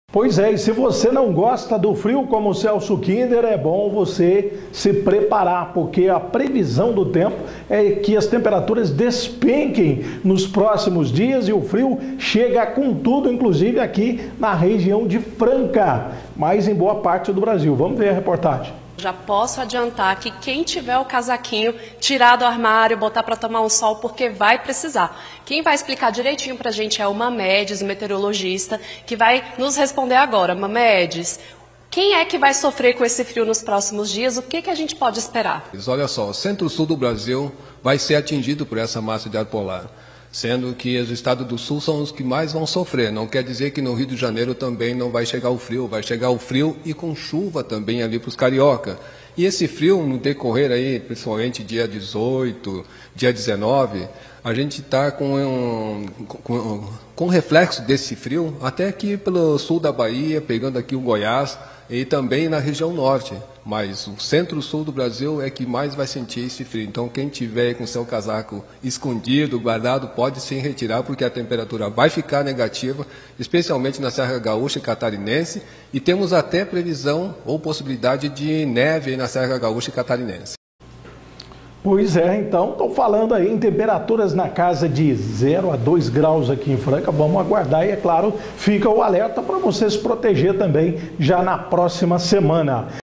Pois é, e se você não gosta do frio como o Celso Kinder, é bom você se preparar, porque a previsão do tempo é que as temperaturas despenquem nos próximos dias e o frio chega com tudo, inclusive aqui na região de Franca, mas em boa parte do Brasil. Vamos ver a reportagem. Já posso adiantar que quem tiver o casaquinho, tirar do armário, botar para tomar um sol, porque vai precisar. Quem vai explicar direitinho para a gente é o Mamedes, o meteorologista, que vai nos responder agora. Mamedes, quem é que vai sofrer com esse frio nos próximos dias? O que a gente pode esperar? Olha só, o centro-sul do Brasil vai ser atingido por essa massa de ar polar, sendo que os estados do sul são os que mais vão sofrer. Não quer dizer que no Rio de Janeiro também não vai chegar o frio, vai chegar o frio e com chuva também ali para os carioca. E esse frio no decorrer aí, principalmente dia 18, dia 19, a gente está com reflexo desse frio até aqui pelo sul da Bahia, pegando aqui o Goiás e também na região norte. Mas o centro-sul do Brasil é que mais vai sentir esse frio. Então, quem tiver com seu casaco escondido, guardado, pode sim retirar, porque a temperatura vai ficar negativa, especialmente na Serra Gaúcha e Catarinense. E temos até previsão ou possibilidade de neve na Serra Gaúcha e Catarinense. Pois é, então, estou falando aí em temperaturas na casa de 0 a 2 graus aqui em Franca. Vamos aguardar e, é claro, fica o alerta para você se proteger também já na próxima semana.